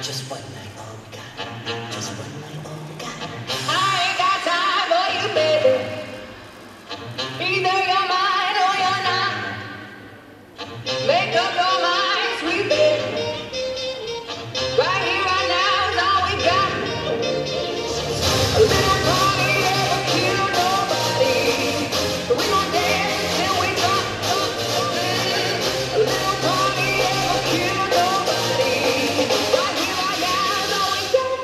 Just one night, all we got. Just one night, all we got. I ain't got time for you, baby. Either you're mine or you're not. Make up your mind, sweet baby. Right here, right now is all we got. A little party never killed nobody. We gon' dance till we drop. A little party never killed nobody. Right here, right now is all we got.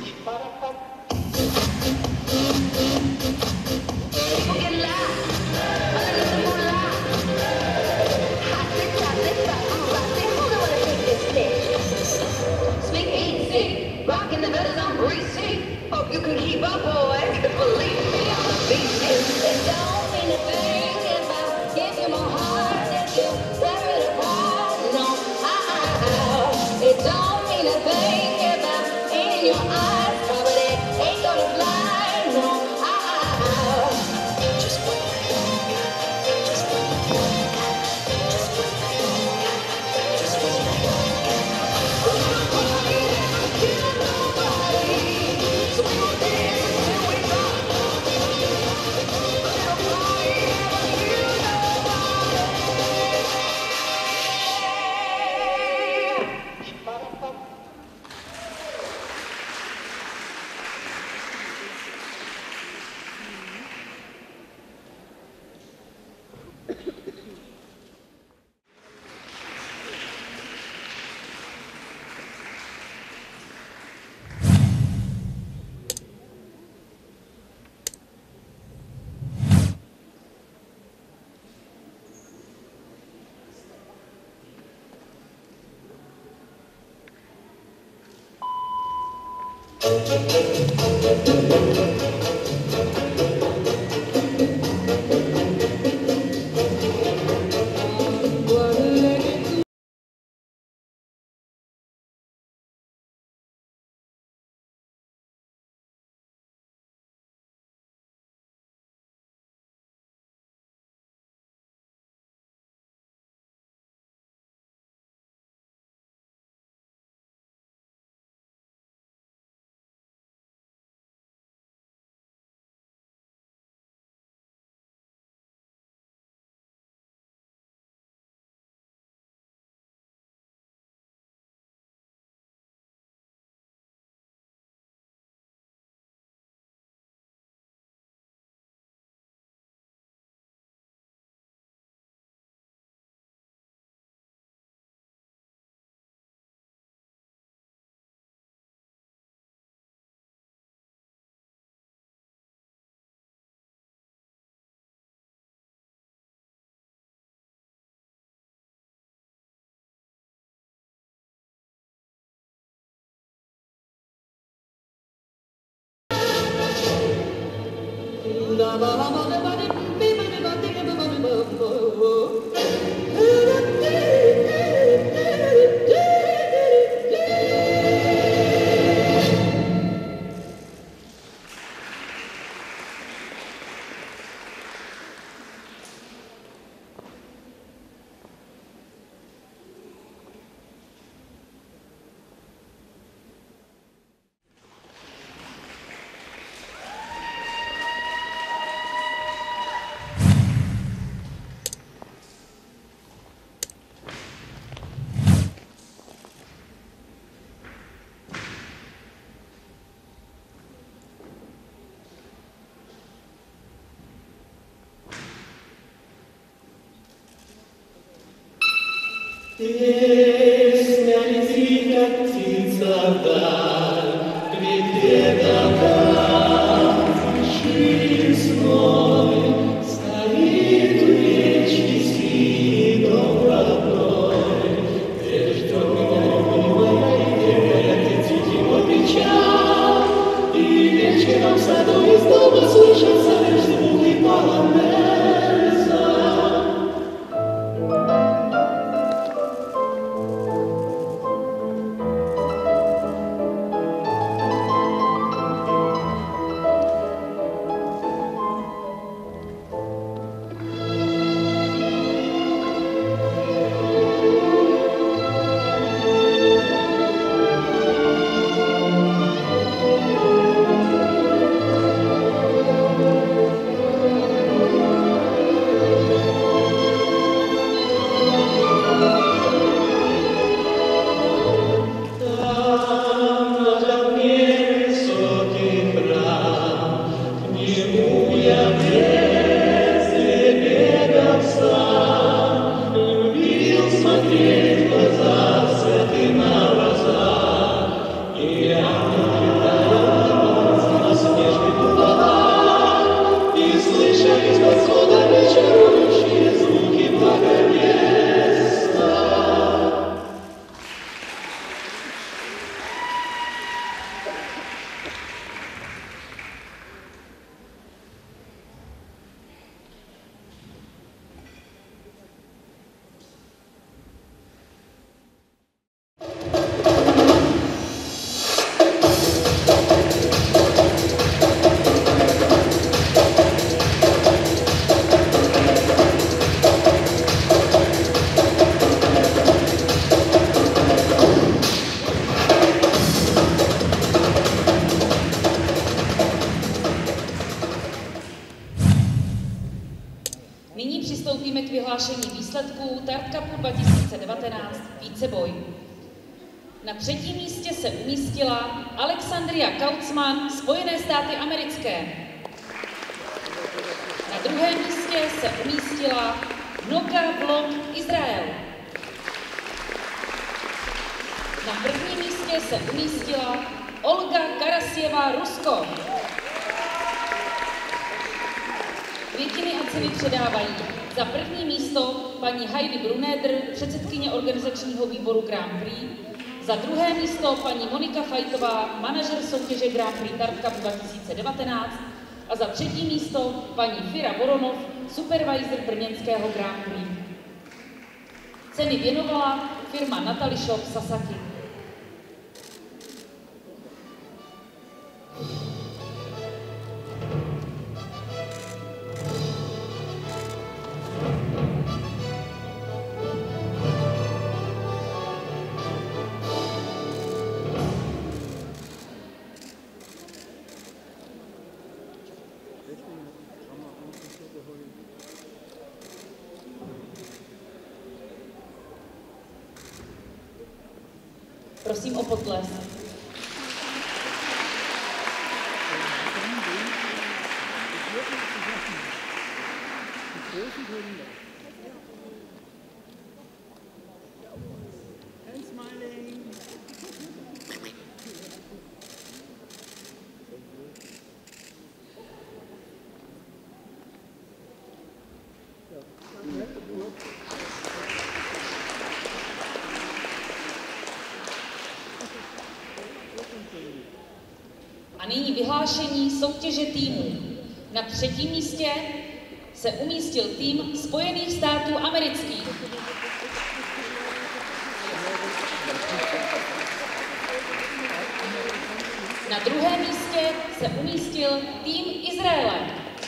People get loud under the moonlight. Hot six, hold on, wanna take this bitch. Speak easy, rocking the bells on greasy. Hope you can keep up, boys. 'Cause believe me, I'm a beast. It don't mean a thing if I give you my heart and you tear it apart. No, it don't mean a thing if I'm in your eyes, but it ain't gonna fly. No, Just one night, all we got. Just one night, all we got. Just one night, all we got. Just one night, all we got. a little party never killed nobody. So we gon' dance until we drop. A little party never killed nobody. Nyní přistoupíme k vyhlášení výsledků Tart Cupu 2019 Víceboj. Na 3. místě se umístila Alexandria Kautzmann, Spojené státy americké. Na 2. místě se umístila Noga Vlog, Izrael. Na 1. místě se umístila Olga Karasjeva, Rusko. Květiny a ceny předávají za 1. místo paní Heidi Bruneder, předsedkyně organizačního výboru Grand Prix, za 2. místo paní Monika Fajtová, manažer soutěže Grand Prix Tart Cup 2019 a za 3. místo paní Fira Voronov, supervisor brněnského Grand Prix. Ceny věnovala firma Natalie Shop Sasaki. Prosím o potlesk. A nyní vyhlášení soutěže týmů. Na 3. místě se umístil tým Spojených států amerických. Na 2. místě se umístil tým Izraele.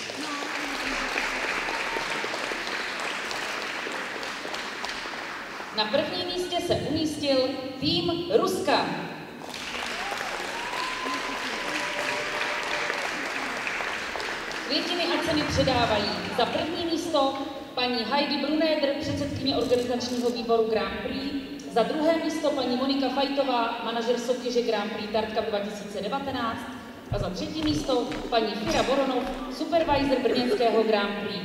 Na 1. místě se umístil tým Ruska. Květiny a ceny předávají za 1. místo paní Heidi Bruneder, předsedkyně organizačního výboru Grand Prix, za 2. místo paní Monika Fajtová, manažer soutěže Grand Prix Tart Cup 2019 a za 3. místo paní Fira Voronov, supervisor brněnského Grand Prix.